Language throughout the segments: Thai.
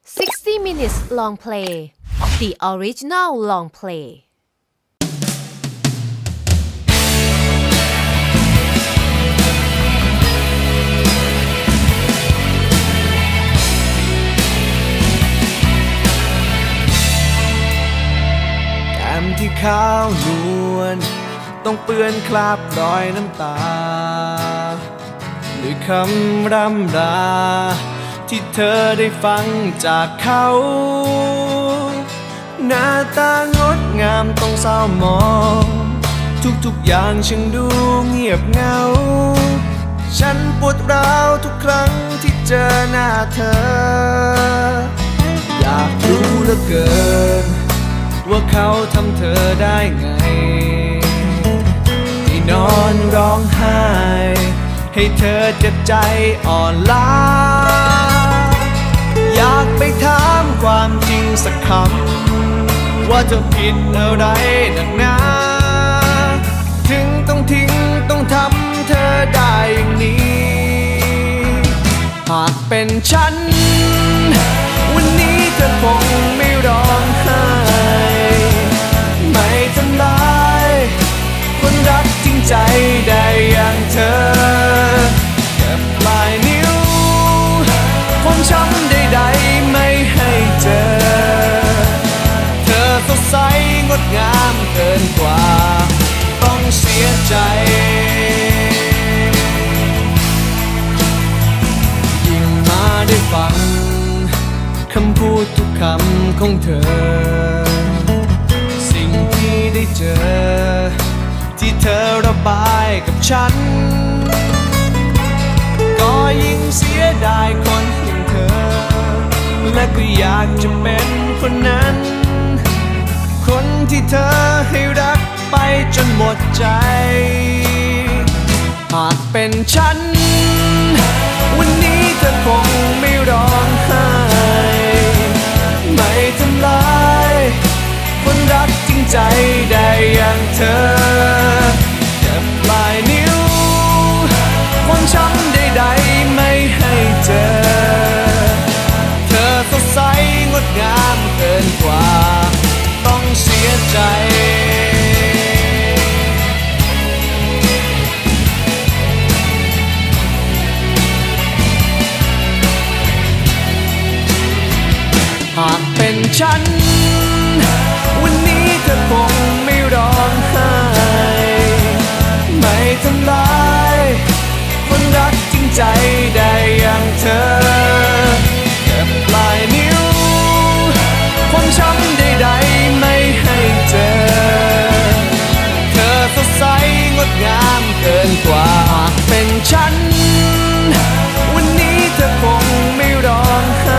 60 minutes long play. The original long play. แก้มที่ขาวนวลต้องเปื้อนคราบรอยน้ำตาด้วยคำร่ำราที่เธอได้ฟังจากเขาหน้าตางดงามต้องเศร้ามองทุกอย่างช่างดูเงียบเหงาฉันปวดร้าวทุกครั้งที่เจอหน้าเธออยากรู้เหลือเกินว่าเขาทำเธอได้ไงที่นอนร้องไห้ให้เธอเจ็บใจอ่อนล้าอยากไปถามความจริงสักคำว่าเธอผิดอะไรหนักหนาถึงต้องทิ้งต้องทำเธอได้อย่างนี้หากเป็นฉันวันนี้เธอคงไม่ร้องไห้ไม่ทำลายคนรักจริงใจได้อย่างเธอแค่ปลายนิ้วความช้ำใดๆไม่ให้เจอเธอสดใสงดงามเกินกว่าต้องเสียใจยิ่งมาได้ฟังคำพูดทุกคำของเธอสิ่งที่ได้เจอที่เธอระบายกับฉันก็ยิ่งเสียดายคนอย่างเธอและก็อยากจะเป็นคนนั้นคนที่เธอให้รักไปจนหมดใจหากเป็นฉันวันนี้เธอคงไม่ร้องไห้ไม่ทำลายคนรักจริงใจได้อย่างเธอแค่ปลายนิ้วความช้ำใดๆไม่ให้เจอเธอสดใสงดงามเกินกว่าต้องเสียใจหากเป็นฉันวันนี้เธอคงไม่ร้องไห้ไม่ทำลายคนรักจริงใจได้อย่างเธอแค่ปลายนิ้วความช้ำใดๆไม่ให้เจอเธอสดใสงดงามเกินกว่าหากเป็นฉันวันนี้เธอคงไม่ร้องไห้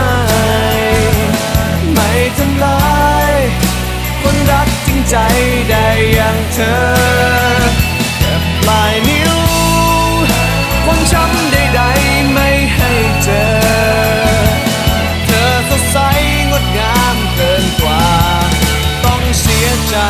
ไม่ทำลายคนรักจริงใจได้อย่างเธอแค่ปลายนิ้วความช้ำใดๆไม่ให้เจอเธอสดใสงดงามเกินกว่าต้องเสียใจ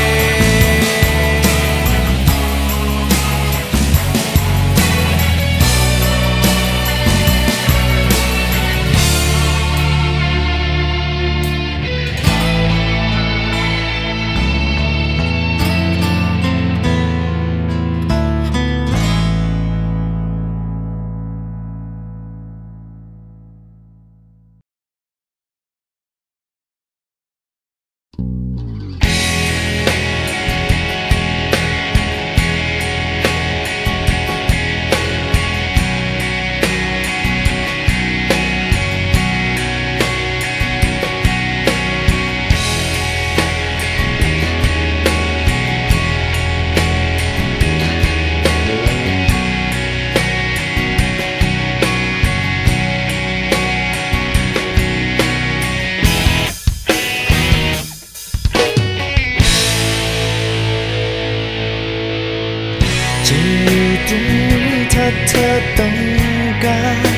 เธอต้องการ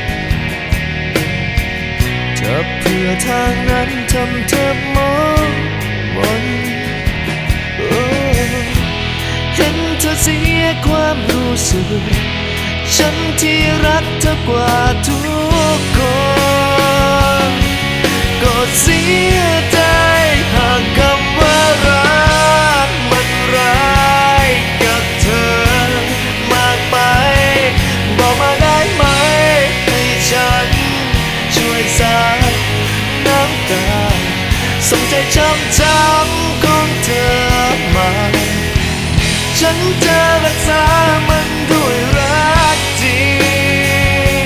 จะเพื่อทางนั้นทำเธอมองมนเห็นเธอเสียความรู้สึก ฉันที่รักเธอกว่าทุกคนส่งใจช้ำของเธอมาฉันจะรักษามันด้วยรักจริง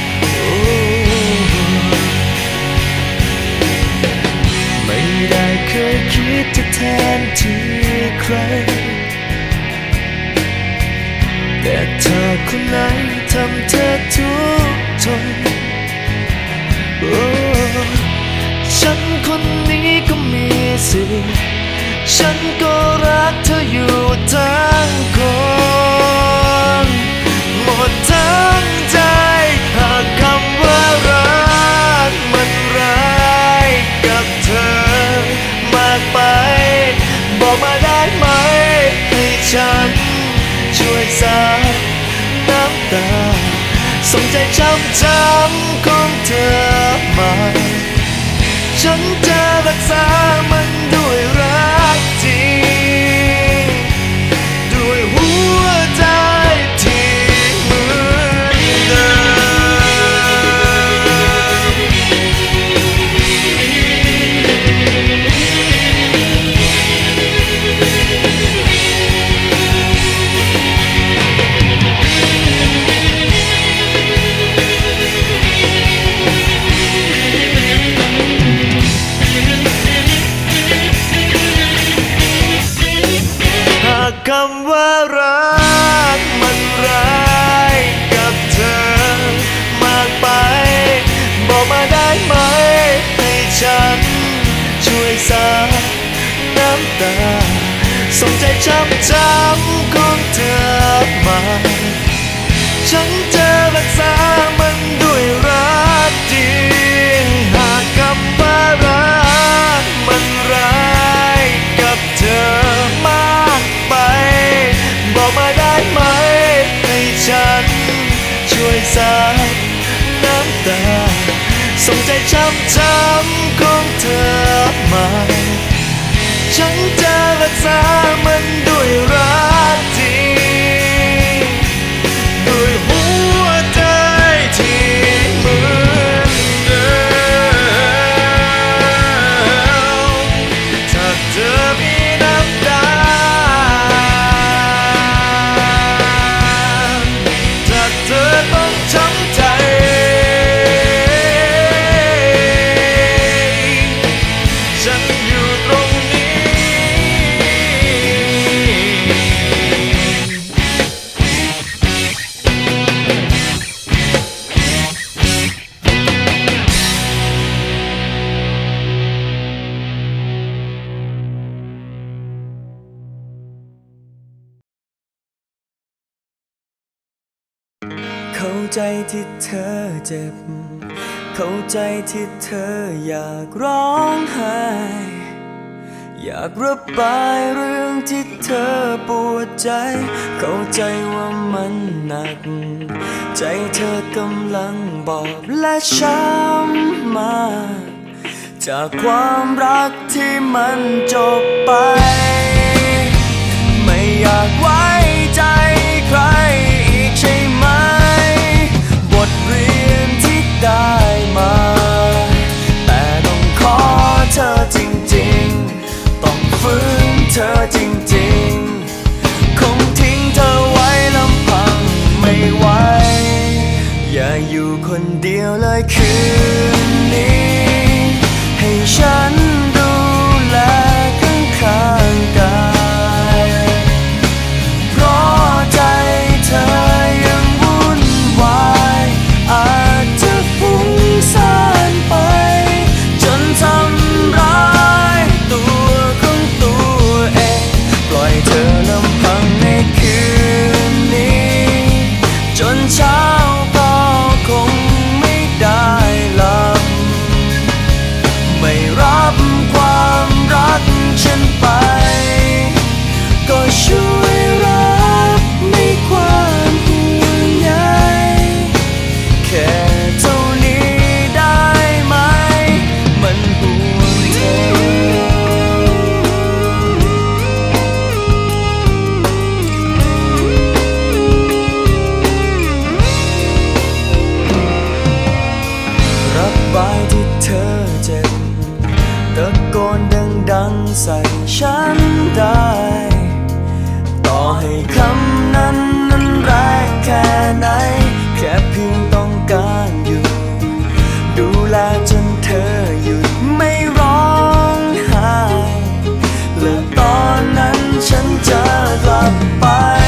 ไม่ได้เคยคิดจะแทนที่ใครแต่เธอคนไหนทำเธอทุกข์ทนฉันคนนี้ก็มีสิทธิ์ฉันก็รักเธออยู่ทั้งคนหมดทั้งใจหากคำว่ารักมันร้ายกับเธอมากไปบอกมาได้ไหมให้ฉันช่วยซับน้ำตาส่งใจช้ำของเธอมาฉันจะรักษามันด้วยรักจริงด้วยหัวใจที่เหมือนเดิคำว่ารักมันร้ายกับเธอมากไปบอกมาได้ไหมให้ฉันช่วยซับน้ำตาส่งใจช้ำของเธอมาฉันจะรักษามันด้วยรักจริงหากคำว่ารักมันร้ายกับเธอมากไปบอกมาได้ไหมให้ฉันช่วยซับน้ำตาส่งใจช้ำของเธอมาฉันจะรักษามันด้วยรักจริงด้วยหัวใจที่เหมือนเดิมถ้าเธอมีน้ำตาถ้าเธอต้องช้ำใจฉันอยู่ตรงนี้เข้าใจที่เธอเจ็บเข้าใจที่เธออยากร้องไห้อยากระบายเรื่องที่เธอปวดใจเข้าใจว่ามันหนักใจเธอกำลังบอบและช้ำมาจากความรักที่มันจบไปไม่อยากไว้ใจใครอีกใช่ไหมบทเรียนที่ได้มาแต่ต้องขอเธอจริงๆต้องฝืนเธอจริงๆคงทิ้งเธอไว้ลำพังไม่ไหวอย่าอยู่คนเดียวเลยคืนนี้ให้ฉันดูแลข้างๆกายใส่ฉันได้ต่อให้คำนั้นแรงแค่ไหนแค่เพียงต้องการอยู่ดูแลจนเธอหยุดไม่ร้องไห้และตอนนั้นฉันจะกลับไป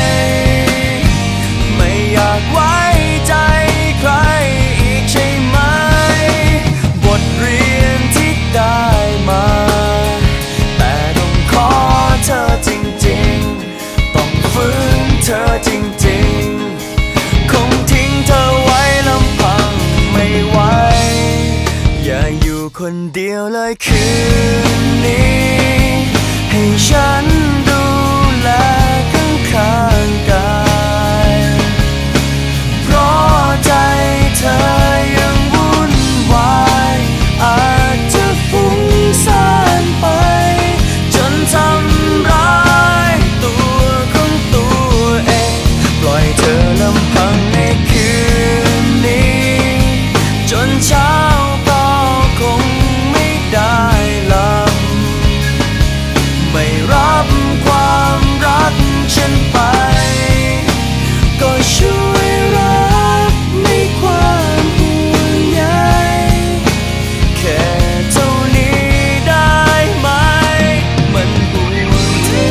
ไม่อยากไว้ใจใครอีกใช่ไหมบทเรียนที่ได้มาแต่ต้องขอเธอจริงๆต้องฝืนเธอจริงๆคงทิ้งเธอไว้ลำพังไม่ไหวอย่าอยู่คนเดียวเลยคืนนี้ให้ฉันดูแลข้างๆกายเพราะใจเธอยังวุ่นวายอาจจะฟุ้งซ่านไปจนทำร้ายตัวของตัวเองปล่อยเธอลำพังในคืนนี้จนเช้าก็คงไม่ได้หลับไม่รับความรักฉันไปก็ช่วยรับในความห่วงใยแค่เท่านี้ได้ไหมมันห่วงเธอ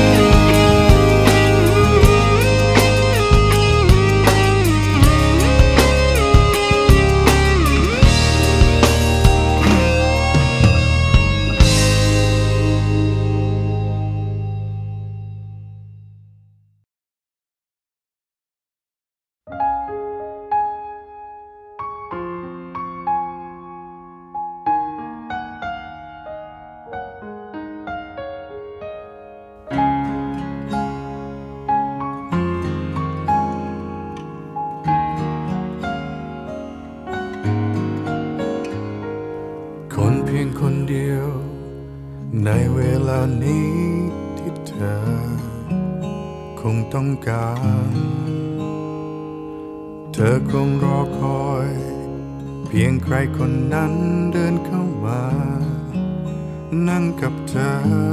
คนเพียงคนเดียวในเวลานี้ที่เธอคงต้องการเธอคงรอคอยเพียงใครคนนั้นเดินเข้ามานั่งกับเธอ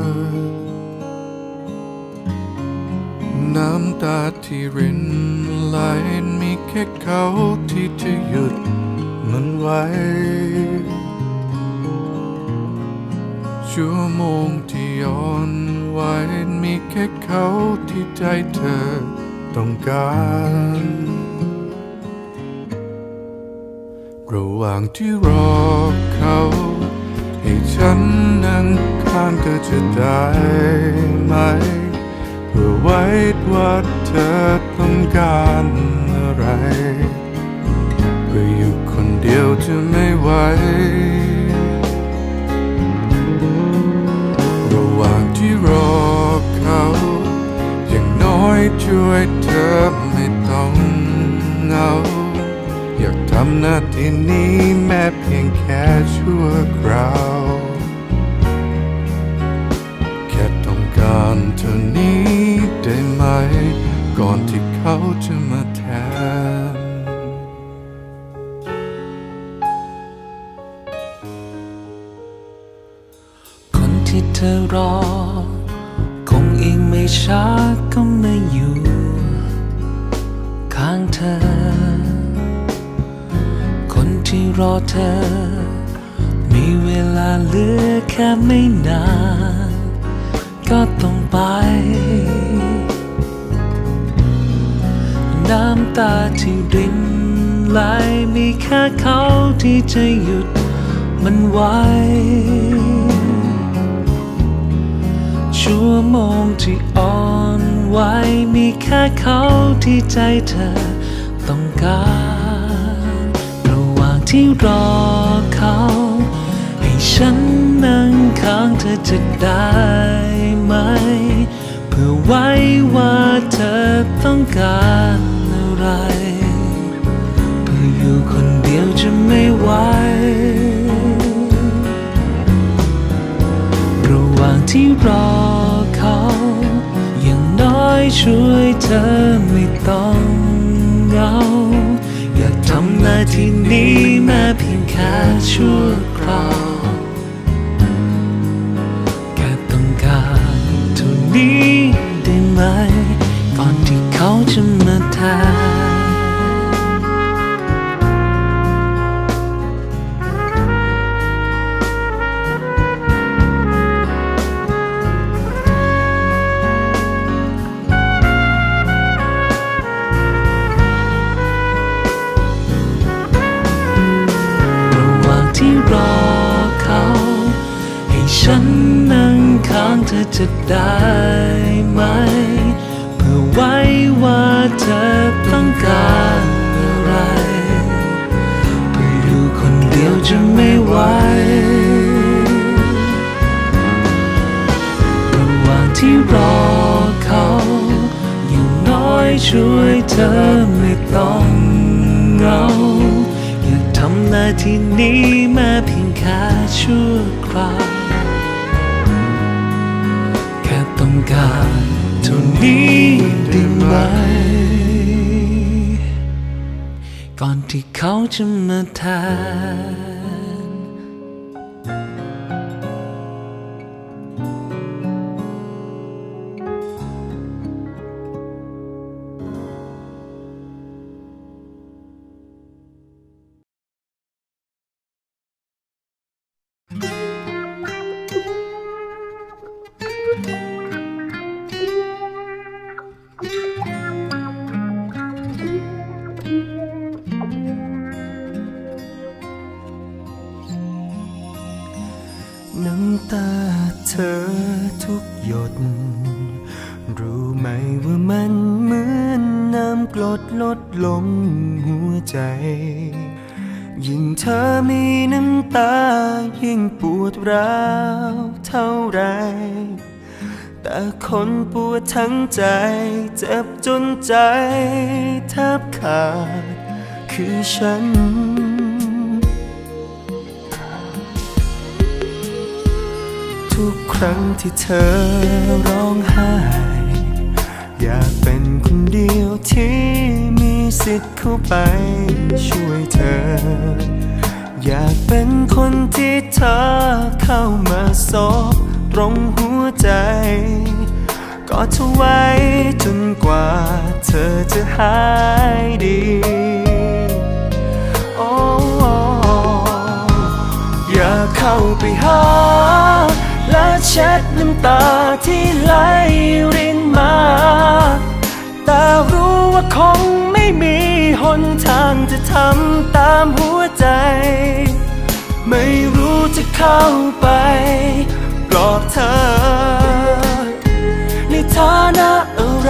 น้ำตาที่รินไหลมีแค่เขาที่จะหยุดมันไว้ชั่วโมงที่ย้อนไว้มีแค่เขาที่ใจเธอต้องการระหว่างที่รอเขาให้ฉันนั่งข้างเธอจะได้ไหมเพื่อไว้ว่าเธอต้องการอะไรเพื่ออยู่คนเดียวจะไม่ไหวระหว่างที่รอเขาอย่างน้อยช่วยเธอไม่ต้องเหงาอยากทำหน้าที่นี้แม้เพียงแค่ชั่วคราวแค่ต้องการเท่านี้ได้ไหมก่อนที่เขาจะมาแทนคนที่เธอรอคงอีกไม่ช้าก็มาอยู่ข้างเธอคนที่รอเธอมีเวลาเหลือแค่ไม่นานก็ต้องไปน้ำตาที่รินไหลมีแค่เขาที่จะหยุดมันไว้ชั่วโมงที่อ่อนไหวมีแค่เขาที่ใจเธอต้องการระหว่างที่รอเขาให้ฉันนั่งข้างเธอจะได้ไหมเพื่อไว้ว่าเธอต้องการอะไรเพื่ออยู่คนเดียวจะไม่ไหวระหว่างที่รอเขาอย่างน้อยช่วยเธอไม่ต้องเหงาอยากทำหน้าที่นี้แม้เพียงแค่ชั่วคราวแค่ต้องฉันนั่งข้างเธอจะได้ไหมเพื่อไว้ว่าเธอต้องการอะไรเพื่ออยู่คนเดียวจะไม่ไหวระหว่างที่รอเขาอย่างน้อยช่วยเธอไม่ต้องเหงาอยากทำหน้าที่นี้แม้เพียงแค่ชั่วคราวแค่ต้องการเท่านี้ได้ไหมก่อนที่เขาจะมาแทนน้ำตาเธอทุกหยดรู้ไหมว่ามันเหมือนน้ำกรดลดลงหัวใจยิ่งเธอมีน้ำตายิ่งปวดร้าวเท่าไรแต่คนปวดทั้งใจเจ็บจนใจแทบขาดคือฉันทุกครั้งที่เธอร้องไห้อยากเป็นคนเดียวที่มีสิทธิ์เข้าไปช่วยเธออยากเป็นคนที่เธอเข้ามาซบตรงหัวใจกอดเธอไว้จนกว่าเธอจะหายดีโอ้อยากเข้าไปหาและเช็ดน้ำตาที่ไหลรินมาแต่รู้ว่าคงไม่มีหนทางจะทำตามหัวใจไม่รู้จะเข้าไปปลอบเธอในฐานะอะไร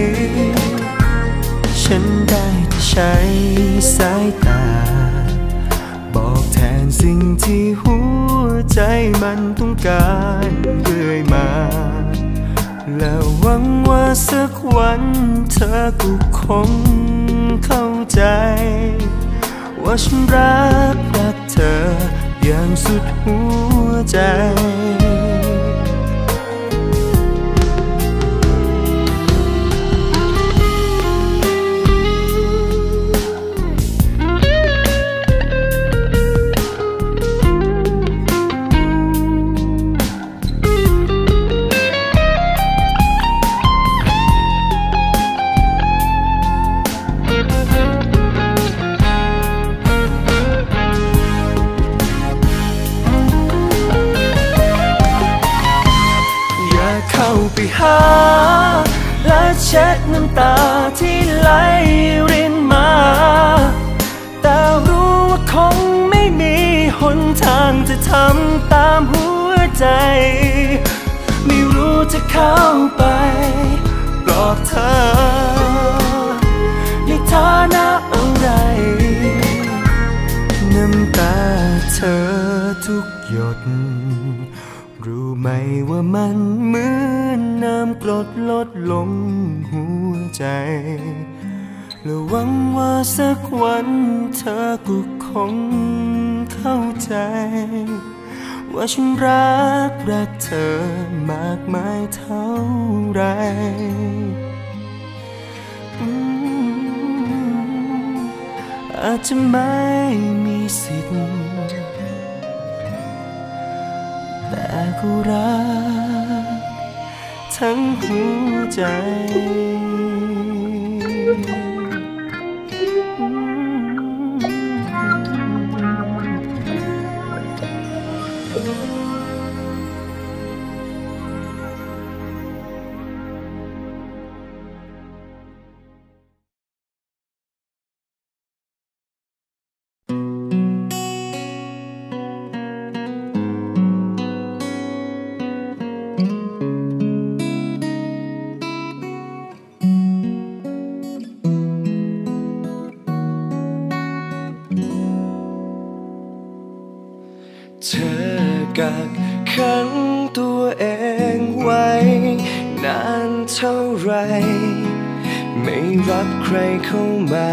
ฉันได้แต่ใช้สายตาบอกแทนสิ่งที่หัวใจมันต้องการเรื่อยมาแล้วหวังว่าสักวันเธอก็คงเข้าใจว่าฉันรักเธออย่างสุดหัวใจไปหาและเช็ดน้ำตาที่ไหลรินมาแต่รู้ว่าคงไม่มีหนทางจะทำตามหัวใจไม่รู้จะเข้าไปปลอบเธอในฐานะอะไรน้ำตาเธอทุกหยดรู้ไหมว่ามันเหมือนน้ำกรดลดลงหัวใจและหวังว่าสักวันเธอก็คงเข้าใจว่าฉันรักเธอมากมายเท่าไรอาจจะไม่มีสิทธิ์แต่ก็รักทั้งหัวใจกักขังตัวเองไว้นานเท่าไรไม่รับใครเข้ามา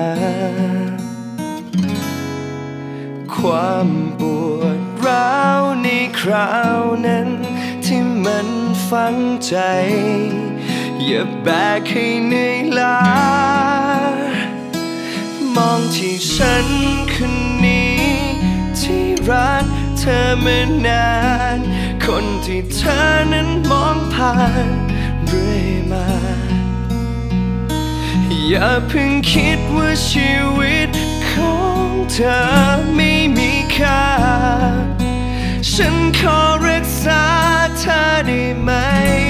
ความปวดร้าวในคราวนั้นที่มันฝังใจอย่าแบกให้เหนื่อยล้ามองที่ฉันคนนี้ที่รักเธอมานานคนที่เธอนั้นมองผ่านเรื่อยมาอย่าเพิ่งคิดว่าชีวิตของเธอไม่มีค่าฉันขอรักษาเธอได้ไหม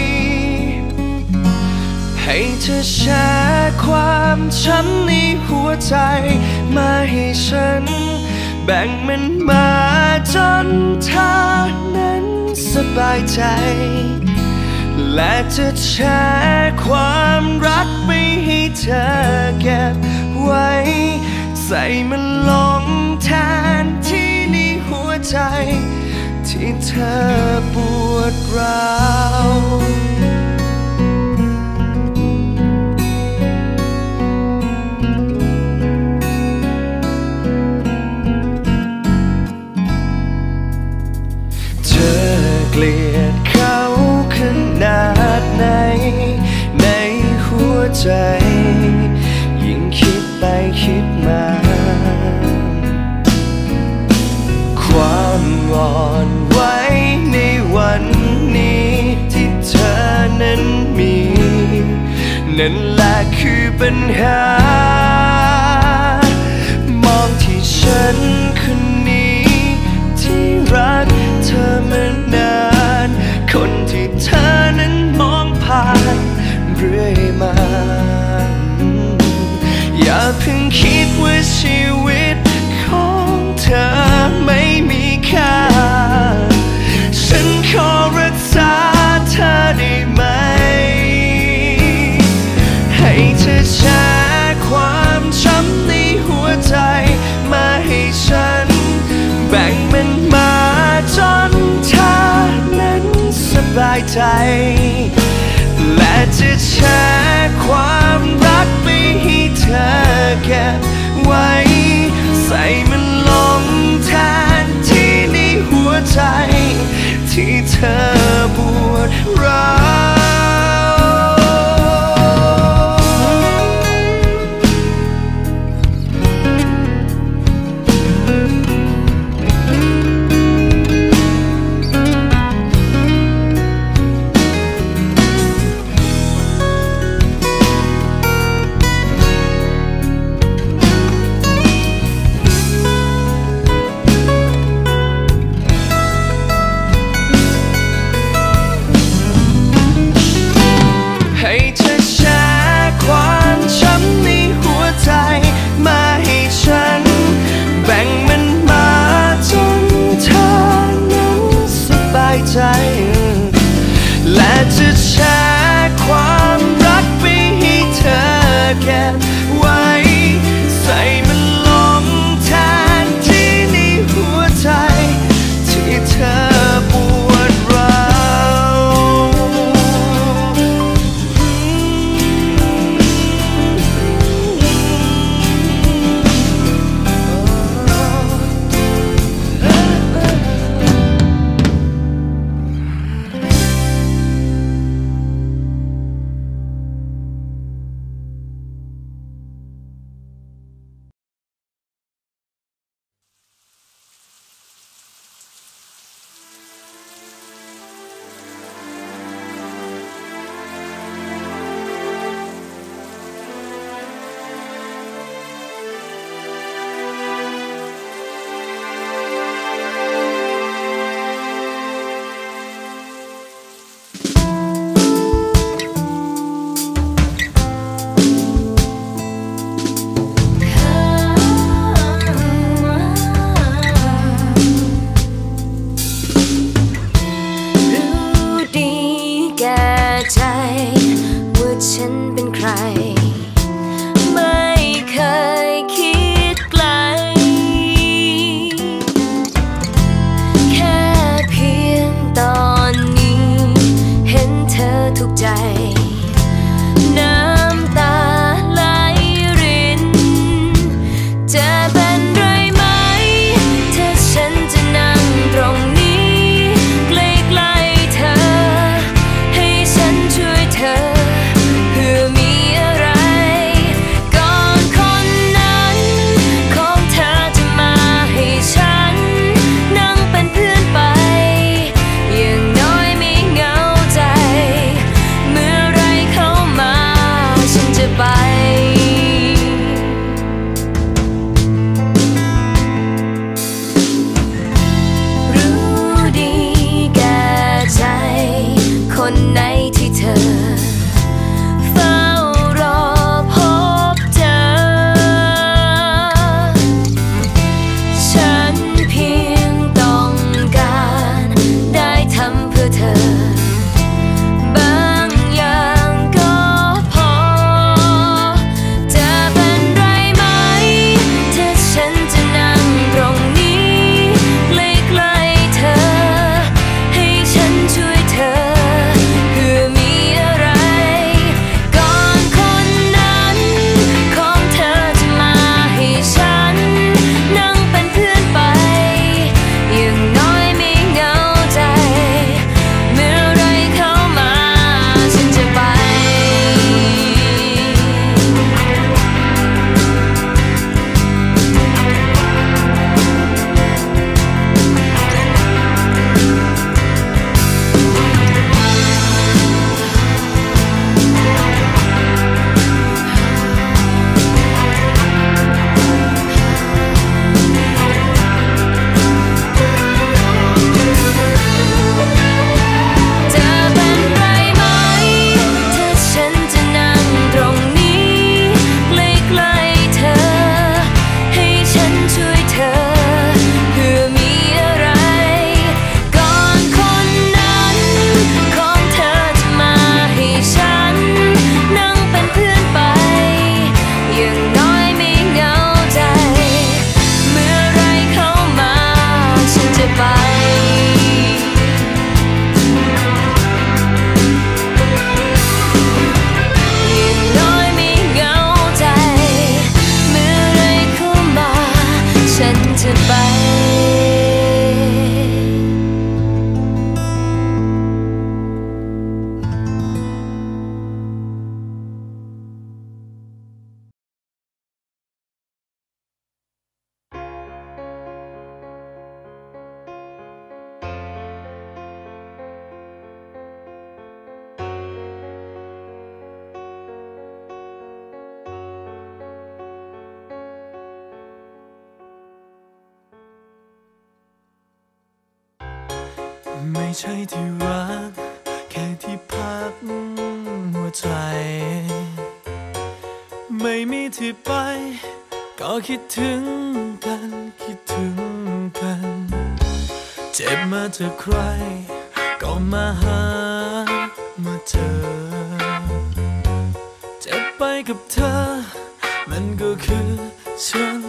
ให้เธอแชร์ความช้ำในหัวใจมาให้ฉันแบ่งมันมาจนเธอนั้นสบายใจและจะแชร์ความรักไปให้เธอเก็บไว้ใส่มันลงแทนที่ในหัวใจที่เธอปวดร้าวเธอเกลียดเขาขนาดไหนในหัวใจยิ่งคิดไปคิดมาความอ่อนไหวในวันนี้ที่เธอนั้นมีนั่นแหละคือปัญหามองที่ฉันคนนี้ที่รักเธอมานานคนที่เธอนั้นมองผ่านเรื่อยมาอย่าเพิ่งคิดว่าชีวิตของเธอไม่มีค่าฉันขอรักษาเธอได้ไหมให้เธอแชร์ความช้ำในหัวใจมาให้ฉันแบ่งมันมาจนเธอนั้นสบายใจและจะแชร์ความรักไปให้เธอเก็บไว้ใส่มันลงแทนที่ในหัวใจที่เธอปวดร้าวให้เธอแชร์ความช้ำในหัวใจมาให้ฉันแบ่งมันมาจนเธอนั้นสบายใจและจะแชร์ความรักไปให้เธอเก็บไว้ใส่มันลงแทนที่ในหัวใจที่เธอปวดร้าวไม่ใช่ที่รักแค่ที่พักหัวใจไม่มีที่ไปก็คิดถึงกันคิดถึงกันเจ็บมาจากใครก็มาหามาเจอเจ็บไปกับเธอมันก็คือฉัน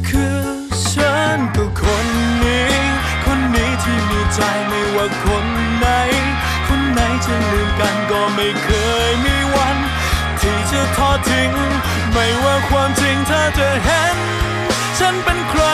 ก็คนนี้ที่มีใจไม่ว่าคนไหนจะลืมกันก็ไม่เคยมีวันที่จะทอดทิ้งไม่ว่าความจริงเธอจะเห็นฉันเป็นใคร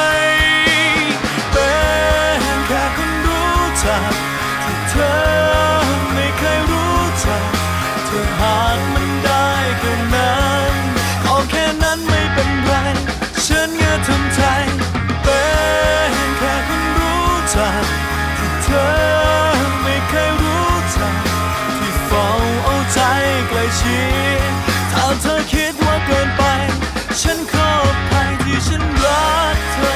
เป็นแค่คนรู้จักที่เธอไม่เคยรู้จักเธอหากมันได้แค่นั้นเอาแค่นั้นไม่เป็นไรฉันก็ทำใจเป็นแค่คนรู้จักที่เธอไม่เคยรู้จักที่เฝ้าเอาใจใกล้ชิดถ้าเธอคิดว่าเกินไปฉันขออภัยที่ฉันรักเธอ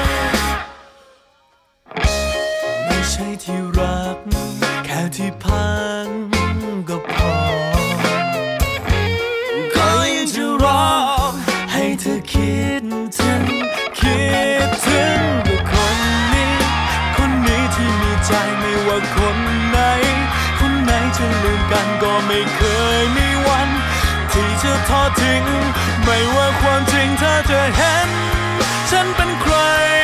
ไม่ใช่ที่รักแค่ที่พักก็พอก็ยังจะรอให้เธอคิดถึงกับคนนี้ที่มีใจไม่ว่าคนไหนจะลืมกันก็ไม่เคยมีวันที่จะทอดทิ้งไม่ว่าความจริงเธอจะเห็นฉันเป็นใคร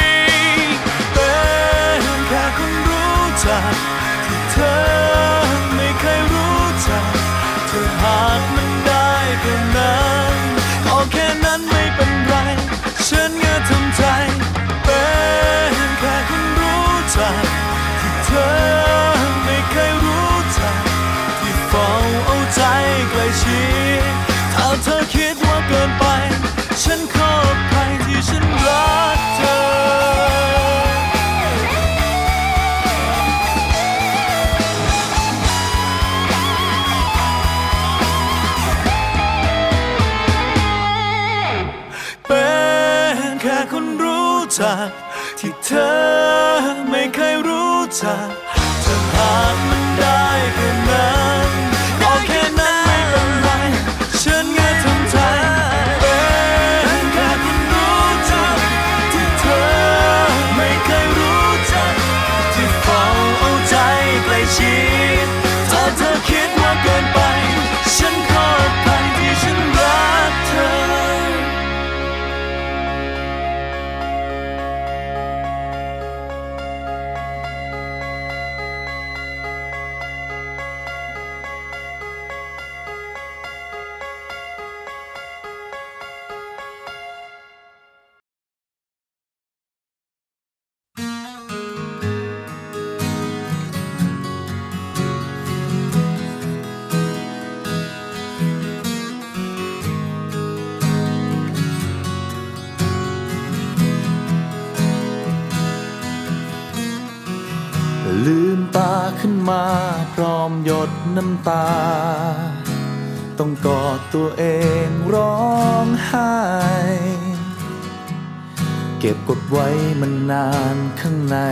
เป็นแค่คนรู้จักที่เธอไม่เคยรู้จักเธอหากมันได้แค่นั้นเอาแค่นั้นไม่เป็นไรฉันก็ทำใจเป็นแค่คนรู้จักที่เธอไม่เคยรู้จักที่เฝ้าเอาใจใกล้ชิดถ้าเธอคิดว่าเกินไปฉันขออภัยที่ฉันรักเธอเป็นแค่คนรู้จักที่เธอไม่เคยรู้จักเธอหากมันได้แค่นั้นก็แค่นั้นไม่เป็นไรฉันก็ทำใจเป็นแค่คนรู้จักที่เธอไม่เคยรู้จักที่เฝ้าเอาใจใกล้ชิดถ้าเธอคิดว่าเกินไปฉันขออภัยที่ฉันรักเธอลืมตาขึ้นมาพร้อมหยดน้ำตาต้องกอดตัวเองร้องไห้เก็บกดไว้มันนานข้างใน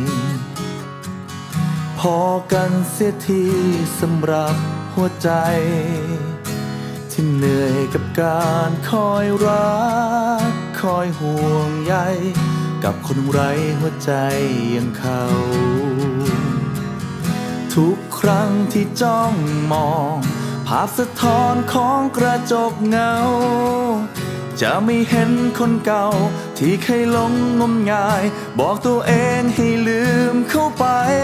พอกันเสียทีสำหรับหัวใจที่เหนื่อยกับการคอยรักคอยห่วงใยกับคนไร้หัวใจอย่างเขาทุกครั้งที่จ้องมองภาพสะท้อนของกระจกเงาจะไม่เห็นคนเก่าที่เคยหลงงมงายบอกตัวเองให้ลืมเข้าไป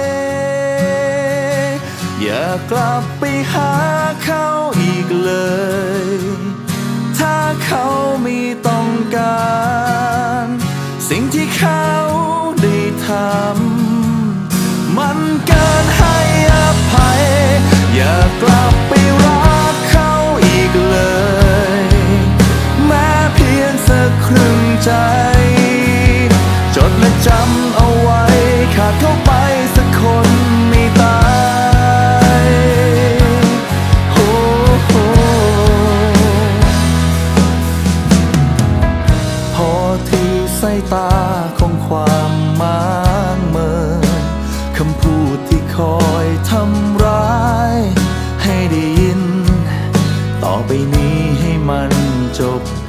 อย่ากลับไปหาเขาอีกเลยถ้าเขาไม่ต้องการสิ่งที่เขาได้ทำมันเกินให้อภัยอย่ากลับไปรักเขาอีกเลยแม้เพียงสักครึ่งใจจดและจำเอาไว้ขาดเข้าไปสักคนไม่ตายโอ้โหพอที่สายตาของความหมางเมินคำพูดที่คอยทำร้ายให้ได้ยินต่อไปนี้ให้มันจบไป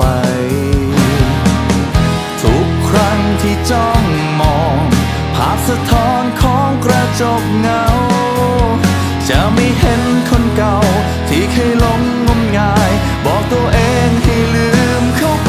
ทุกครั้งที่จ้องมองภาพสะท้อนของกระจกเงาจะไม่เห็นคนเก่าที่เคยหลงงมงายบอกตัวเองให้ลืมเข้าไป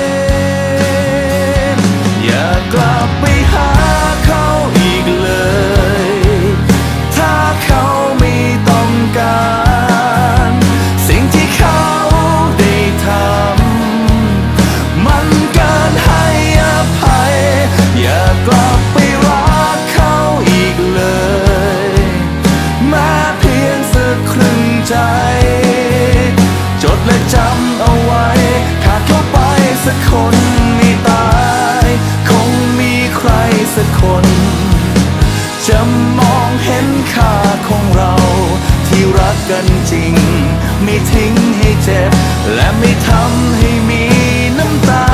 อย่ากลับไปหาเขาอีกเลยถ้าเขาไม่ต้องการสิ่งที่เขาได้ทำมันเกินให้อภัยอย่ากลับไปรักเขาอีกเลยแม้เพียงสักครึ่งใจจดและจำเอาไว้ขาดเข้าไปสักคนไม่ตายคงมีใครสักคนจะมองเห็นค่าของเราที่รักกันจริงไม่ทิ้งให้เจ็บและไม่ทำให้มีน้ำตา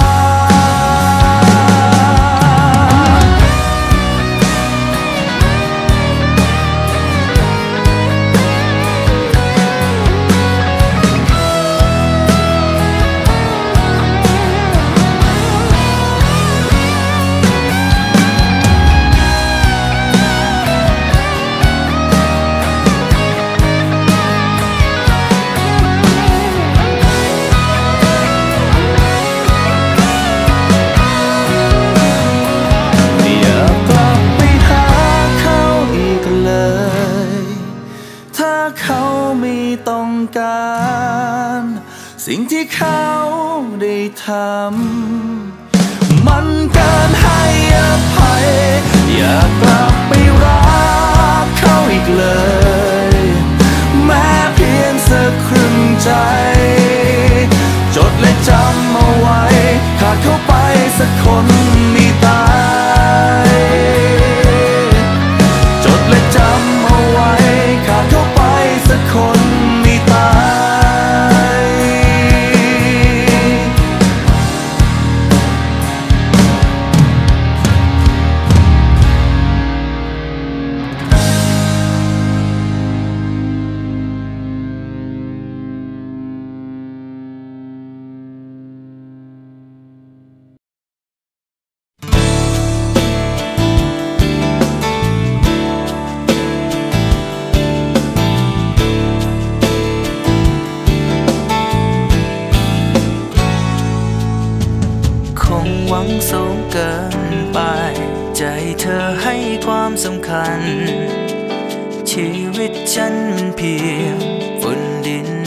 สิ่งที่เขาได้ทำมันเกินให้อภัยอย่ากลับไปรักเขาอีกเลยแม้เพียงสักครึ่งใจจดและจำเอาไว้ขาดเข้าไปสักคนไม่ตายจดและจำเอาไว้ขาดเข้าไปสักคนไม่ตายหวังสูงเกินไปใจเธอให้ความสำคัญชีวิตฉันมันเพียงฝุ่นดิน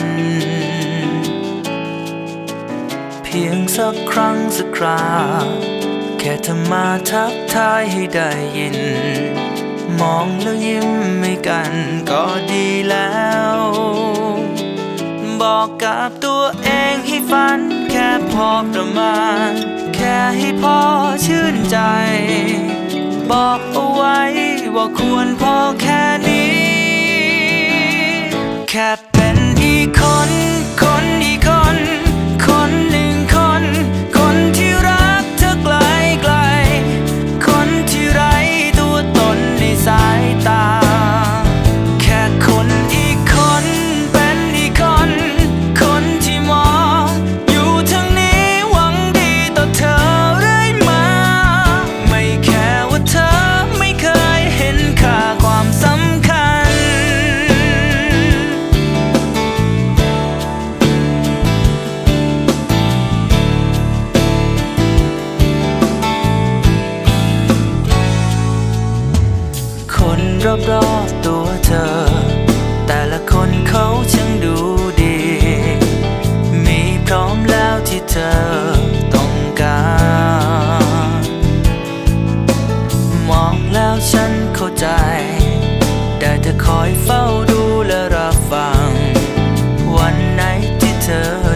เพียงสักครั้งสักคราแค่เธอมาทักทายให้ได้ยินมองแล้วยิ้มให้กันก็ดีแล้วบอกกับตัวเองให้ฝันแค่พอประมาณแค่ให้พอชื่นใจบอกเอาไว้ว่าควรพอแค่นี้แค่เป็นอีกคนอีกคนหนึ่งคนที่รักเธอไกลคนที่ไร้ตัวตนในสายตาแค่คนอีกคนเป็นอีกคนที่มองอยู่ทางนี้หวังดีต่อเธอเรื่อยมาไม่แค่ว่าเธอไม่เคยเห็นค่าความสำคัญคนรอบๆตัวเธอแต่ละคนเขาช่างดูดีมีพร้อมแล้วที่เธอต้องการมองแล้วฉันเข้าใจได้แต่คอยเฝ้าดูและรับฟังวันไหนที่เธอ